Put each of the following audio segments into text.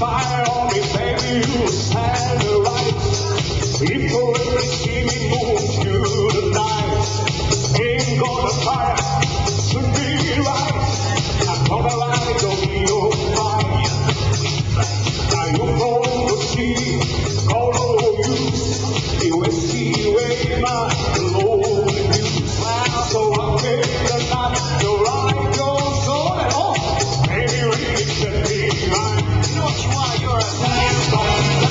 fire on me, baby, you stand right. People when they see me move through the night, ain't gonna fire to be right. I'm gonna ride on your fire. Now you're going to see all of you. You will see where my Lord is. So I take the night to ride your soul and all. Baby, really set me right. You know what you are, you're a sad song.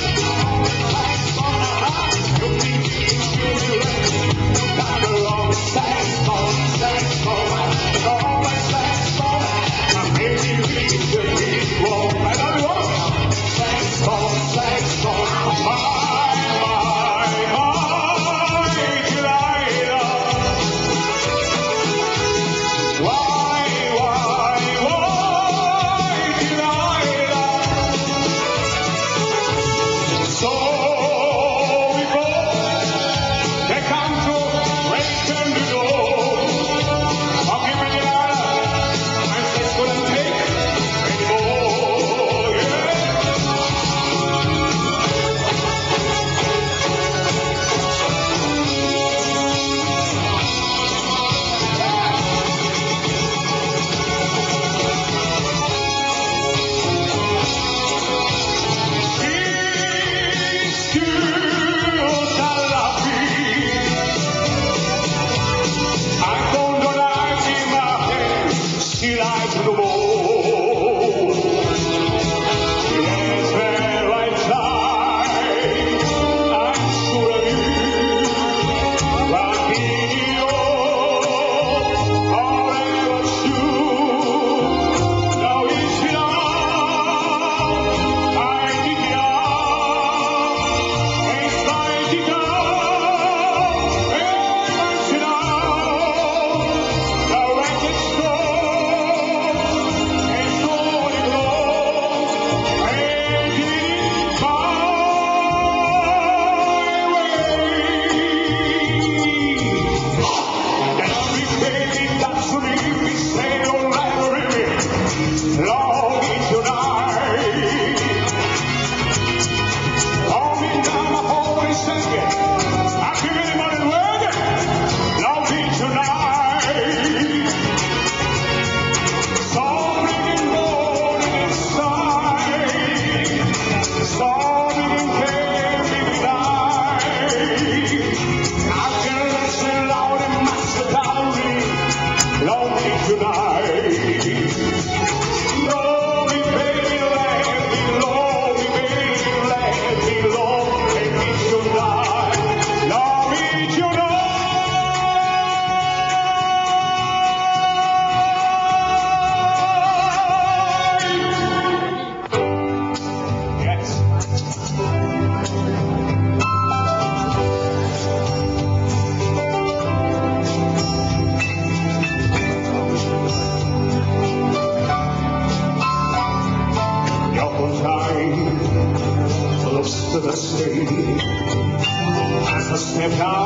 To the stage as I step out.